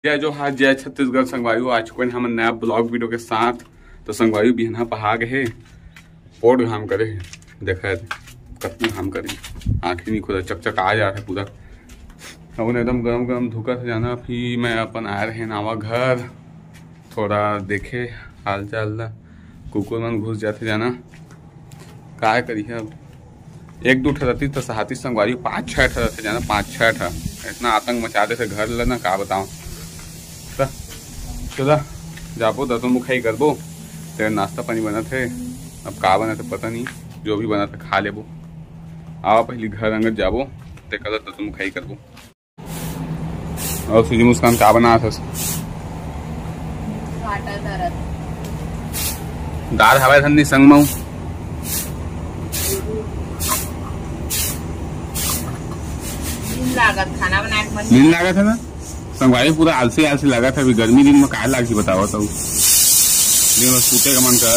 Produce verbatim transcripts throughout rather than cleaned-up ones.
जय जो हाथ जय छत्तीसगढ़ संगवायु आ चुके हैं हम नया ब्लॉग वीडियो के साथ। तो संगवायु बिहना पहा गए पोट घाम करे देखा कतनी घाम करे आंखें नहीं खुदा चकचक आ जा रहा है पूरा। अब एकदम गरम गरम धुका से जाना। फिर मैं अपन आए रहे नावा घर थोड़ा देखे हाल चाल ला कुकुर मन घुस जाते जाना काय करी है। अब एक दो ठहरती तो सहाती संगवारी पाँच छः ठहरते जाना पाँच छः ठा इतना आतंक मचा देते घर लेना का बताऊँ। चला जाबो दतों मुखाई करबो तेरे नाश्ता पानी बना थे अब का बना थे पता नहीं जो भी बना था खा लेबो। आओ पहले घर अंगत जाबो ते कल दतों मुखाई करबो। और सुजी मुस्कान का बना था दाल हवा ठंडी संग मऊ लागत खाना बनाए मन नींद लागत है ना संगवारी पूरा आलसी आलसी लगा था। अभी गर्मी दिन में काहे लागी बताओ तो दिन में सूते का मन करा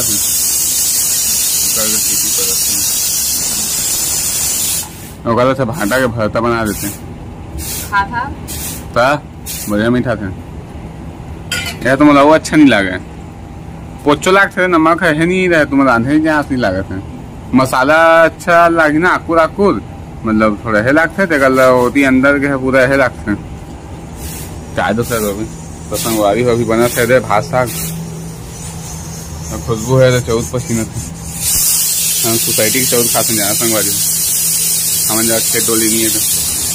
था तो भाटा के भरता बना देते खा था ता बढ़िया मीठा थे यह तो मतलब अच्छा नहीं लगा पोचो लागते नमक है नहीं रहे तुम रांधे जहाँ नहीं लागत है मसाला अच्छा लागी ना आकुर आकुर मतलब थोड़ा है लागते होती अंदर के पूरा है लागते चाय दो सर अभी तो संगवारी हो अभी बना थे भात साग खुशबू है तो चौथ पसीना थे हम सोसाइटी के चौथ खाते जाना संगवारी हम जा खेत डोली नहीं है तो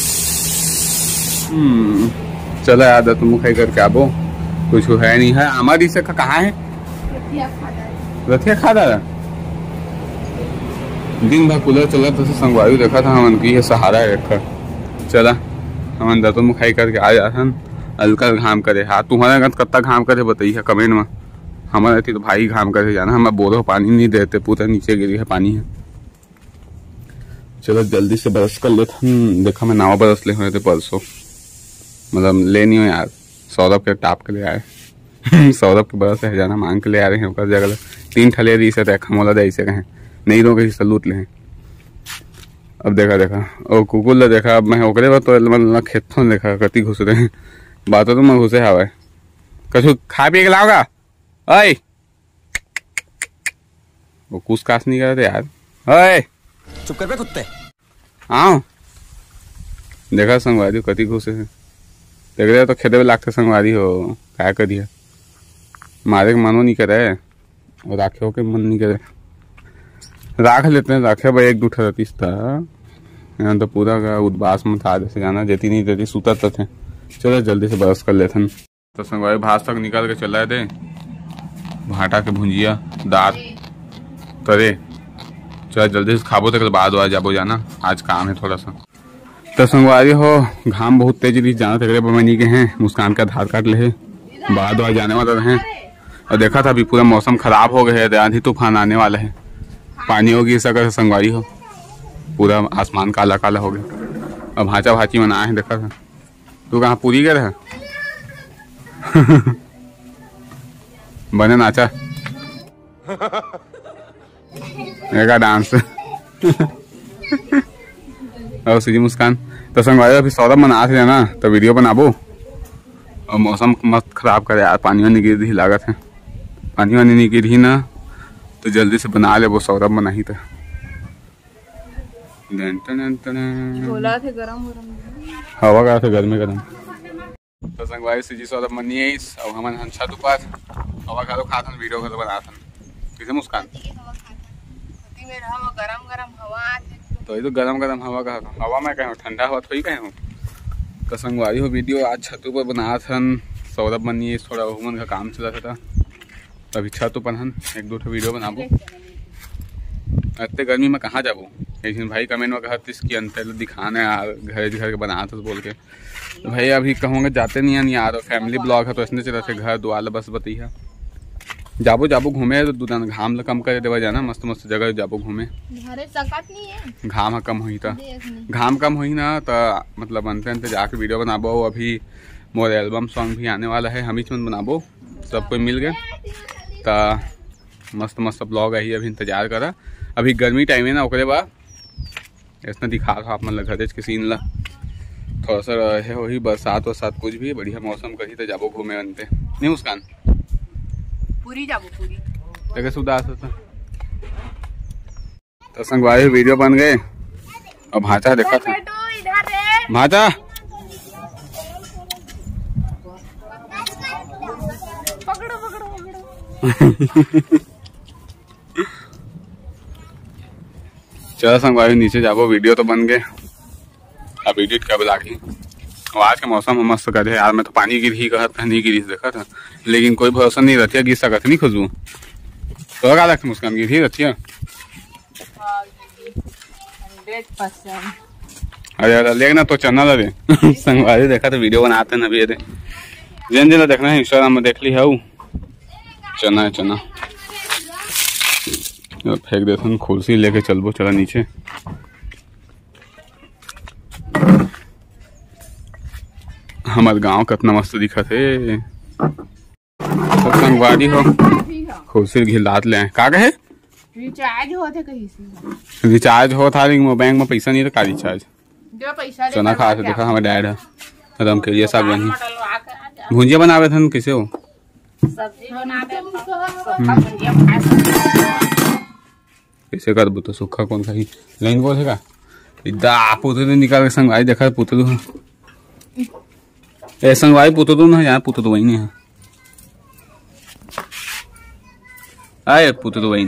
हम्म चलो याद तुम खाई करके आबो कुछ है नहीं है। हमारी से कहाँ है रथिया खा रहा दिन भर कूलर चला तो संगवारी देखा था हमन की ये सहारा है रखा चला हमन दतों में खाई करके आ जाता हल्का घाम करे। हाँ तुम्हारे घर कत्ता घाम करे बताइए कमेंट में। हमारे थी तो भाई घाम करे जाना हम बोलो पानी नहीं देते पूरा नीचे गिरी है पानी है। चलो जल्दी से ब्रश कर लेते हम देखा मैं नावा ब्रश ले हुए थे परसों मतलब ले नहीं हो यार सौरभ के टाप के ले आए सौरभ के ब्रश है जाना मांग के ले आ रहे हैं जगह तीन ठले दी से खमोला दे ऐसे कहें नहीं दो कहीं सलूट ले। अब देखा देखा और कुकुर ले देखा अब मैं ओकरे बात तो मतलब खेतों देखा कति घुस रहे हैं बात तो मैं घुसे हवा कछु खा पी के लाओगा अय वो कुछ कास नहीं कर रहे यार अय चुप कर बे कुत्ते आओ देखा संगवारी कति घुसे हैं देख रहे तो खेते में लागते संगवारी हो क्या करिए मारे के मनो नहीं करे और राखे के मन नहीं करे राख लेते हैं राखे भाई एक दो ठहरतीस था यहाँ तो पूरा का उदबास में था जैसे जाना जेती नहीं देती सूता थे। चलो जल्दी से ब्रश कर लेते हैं तो संगवारी भात तक निकाल के चला दे भाटा के भुंजिया दाल तरे चलो जल्दी से खाबो तक बाद आ जाबो जाना आज काम है थोड़ा सा। तो संगवारी हो घाम बहुत तेज रही जाना तक बनी के हैं मुस्कान का आधार कार्ड ले बाद आ जाने वाला रहे और देखा था अभी पूरा मौसम खराब हो गया है आंधी तूफान आने वाला है पानी होगी इस अगर संगवारी हो पूरा आसमान काला काला हो गया। अब भाचा भाची मनाए हैं देखा था तू कहाँ पूरी गए है बने नाचा एक डांस और सीधी मुस्कान तो संगवारी अभी सौरभ मना थे ना तो वीडियो बनाबो और मौसम मस्त खराब करे यार पानी वानी गिर रही लागत है पानी वानी नहीं गिर ही ना तो जल्दी से बना ले वो सौरभ बना ही था बोला थे गरम गरम हवा का थे गर्मी गरम तो संगवारी सीजी सौरभ मनी है और हम हंसा दुपार हवा खा खा था वीडियो खा बना था किसे मुस्कान गरम गरम हवा तो ये तो गरम गरम हवा का हवा में कहे ठंडा हवा थोड़ी कहे हूँ तो संगवारी हो वीडियो आज छत पर बना था सौरभ मनी थोड़ा हुमन का काम चला था अभी छत पर हन एक दो वीडियो बनाबो इतने गर्मी में कहाँ जाबो लेकिन भाई कमेंट में कहा इसकी अंतर दिखाना है यार घर घर के बना था बोल के तो भाई अभी कहूँगे जाते नहीं है यार फैमिली ब्लॉग है तो इसने चला से घर दुआल बस बताइए जाबो जाबो घूमे तो दूधान घाम कम कर देवा जाना मस्त मस्त जगह जाबो घूमे घाम कम हुई था घाम कम हुई ना तो मतलब अंते अंते जाके वीडियो बनाबो। अभी मोर एल्बम सॉन्ग भी आने वाला है हम ही में बनाबो सब कोई मिल गए तो मस्त मस्त ब्लॉग आई अभी इंतजार करा। अभी गर्मी टाइम है ना ओकरे बाद इसने दिखा था आप मतलब घर के सीन ला थोड़ा सा रहे वही बरसात वरसात कुछ भी बढ़िया मौसम कही तो जाबो घूमे बनते नहीं मुस्कान पूरी जाबो पूरी देखे सुदास होता तो संगवारी वीडियो बन गए और भाचा देखा था भाचा पकड़ो पकड़ो पकड़ो चलो संगवारी नीचे जाबो वीडियो तो बन गए अब एडिट कर लागी और आज के मौसम में मस्त करे यार मैं तो पानी गिर ही कहत नहीं गिरी देखा था लेकिन कोई भरोसा नहीं रहती है गिर सकत नहीं खुशबू तो क्या लगता मुस्कान गिर ही रहती है अरे अरे लेकिन तो चना लगे संगवारी देखा तो वीडियो बनाते हैं अभी जिन जिन देखना है इंस्टाग्राम में देख ली है चना है चना फेंक देते कुर्सी लेके चलबो चला नीचे हमारे गांव कितना मस्त दिखा थे तो संगवारी हो कुर्सी घिलात ले का कहे रिचार्ज होते कहीं से रिचार्ज हो था लेकिन बैंक में पैसा नहीं था का रिचार्ज जो पैसा चना खा से देखा हमारे डैड है रम के लिए सब बनी भुंजिया बनावे थे कैसे हो सब्जी बनाते भुंजिया खा सकते कैसे कर तो सूखा कौन खाई लाइन बोल है का इदा पुतलू निकाल के संगवारी देखा पुतलू ए संगवारी पुतलू ना यार पुतलू वही नहीं है आए पुतलू वही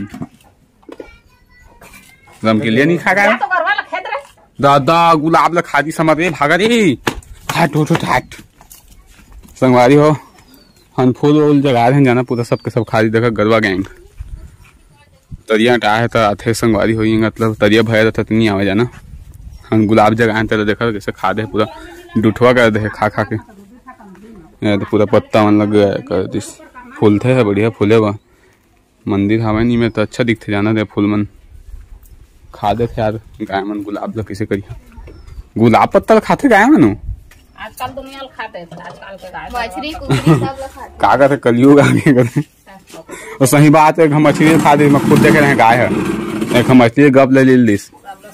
रम के लिए नहीं खा गया तो करवा खेत रे दादा गुलाब ला खादी समझ रे भागा रे हट उठ हट संगवारी हो हम फूल वूल जगा रहे जाना पूरा सबके सब खादी देखा गरबा गैंग तरिया टा है तो आथे संगवारी हुई मतलब तरिया भय रहता तो नहीं आवे जाना हम गुलाब जगाए तेरा देखा जैसे खा दे पूरा डुठवा कर दे खा खा के तो पूरा पत्ता मन लग गया कर दिस फूल थे है बढ़िया फूले बा मंदिर हवा नहीं में तो अच्छा दिखते जाना दे फूल मन खा दे थे यार गाय मन गुलाब ला कैसे करिए गुलाब पत्ता खाते गाय मन आजकल दुनिया खाते हैं आजकल के गाय मछली कुकरी सब लोग खाते का करते कलयुग आगे करते और सही बात है हम मछली खा दे खुद देखे रहे गाय है एक हम मछली गप ले ली दिस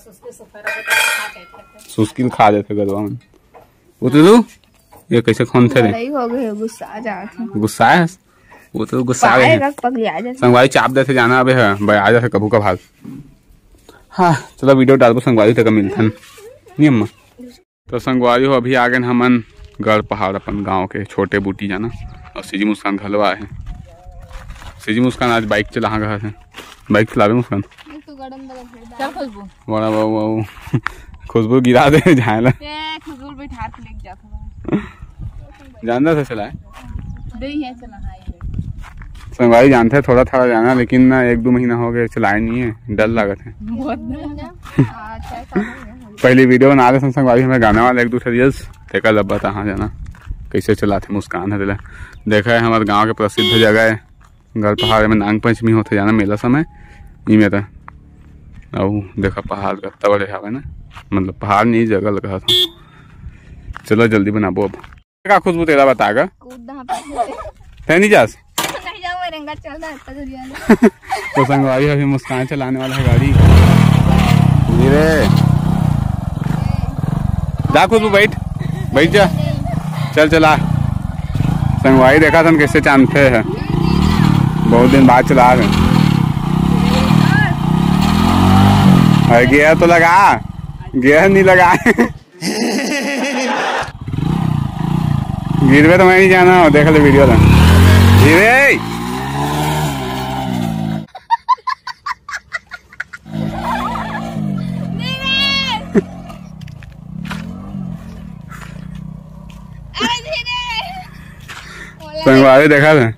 सुस्किल खा देते गरबा में वो तो ये कैसे खोन थे रे हो गए गुस्सा आ जाते गुस्सा है वो तो गुस्सा आ गए संगवारी चाप देते जाना अबे है भाई आ जाते कभू का भाग हाँ चलो वीडियो डालबो संगवारी तक मिलथन नहीं अम्मा तो संगवारी हो अभी आ गए हमन गढ़ पहाड़ अपन गांव के छोटे बूटी जाना और सीजी मुस्कान घलवा है सीजी मुस्कान आज बाइक चला गया है बाइक चलावे मुस्कान चल खुशबू बड़ा बाबू खुशबू गिरा दे झायला ए खुशबू बैठा के लेके जाता जानता था चलाए दही है चला हां संगवारी जानते हैं थोड़ा थोड़ा जाना लेकिन ना एक दो महीना हो गए चलाए नहीं है डर लागत है पहली वीडियो बना रहे संगवारी हमें गाने वाला एक दूसरे रिल्स देखा लब्बा कहाँ जाना कैसे चलाते मुस्कान है देखा है हमारे गांव के प्रसिद्ध जगह है गढ़ पहाड़ में नाग पंचमी होते जाना मेला समय ई में था अब देखा पहाड़ का बड़े हवा ना मतलब पहाड़ नहीं जगह लगा था चलो जल्दी बनाबो अब क्या खुशबू तेरा बताएगा नहीं जा तो संगवारी अभी मुस्कान चलाने वाला है गाड़ी धीरे जा खुशबू बैठ बैठ जा चल चला संगवारी देखा था कैसे चांदते है बहुत दिन बाद चला रहे अरे गियर तो लगा गियर नहीं लगा गिरवे तो मैं नहीं जाना देख ले वीडियो था धीरे संगवारी देखा था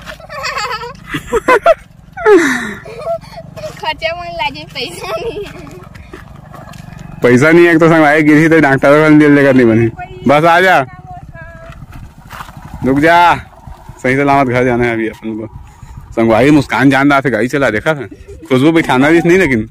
खर्चा मन लागे पैसा नहीं पैसा नहीं है तो संगवारी गिरी तो डॉक्टर को दिल लेकर नहीं बनी बस आ जा रुक जा सही सलामत घर जाना है अभी अपन को संगवारी मुस्कान जान रहा था गाड़ी चला देखा था खुशबू बिठाना भी नहीं लेकिन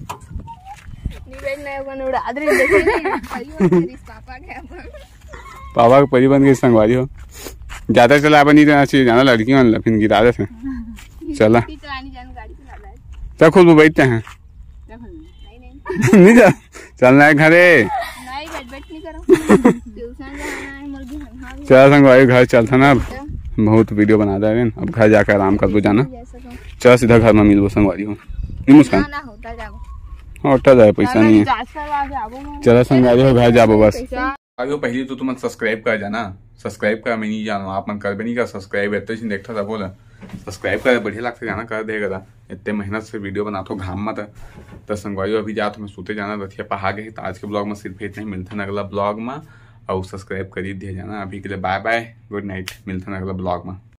पापा का परी बन गई संगवारी हो ज्यादा चला नहीं देना चाहिए जाना लड़की मान फिर गिरा दे चला चल खुशबू बैठते हैं नहीं जा चलना है घरे करो ट्यूशन जाना है मुर्गी हाँ भी चल संगवारी घर चलता ना, अब बहुत वीडियो बना रहे हैं, अब घर जाकर आराम कर दो जाना। जैसा तो चल सीधा घर में मिलबो संगवारी हो, नहीं मुस्कान ना होता जाओ हाँ उठा जाए पैसा नहीं है। जांच करवा के आबो मैं। चलो संगवारी हो घर जाबो बस। पैसा आगे पहले तो तुम सब्सक्राइब कर जाना, सब्सक्राइब कर मैं नहीं जानो आप मन कर भी नहीं कर सब्सक्राइब इतने से देखता था बोला सब्सक्राइब कर बढ़िया लगता जाना कर देगा था, इतने मेहनत से वीडियो बनाता हूँ घाम मत तो संगवारी अभी जा तो मैं सोते जाना रथिया पहा गए तो आज के ब्लॉग में सिर्फ इतना ही, मिलता है अगला ब्लॉग में और सब्सक्राइब कर ही दिया जाना। अभी के लिए बाय बाय गुड नाइट, मिलता है अगला ब्लॉग में।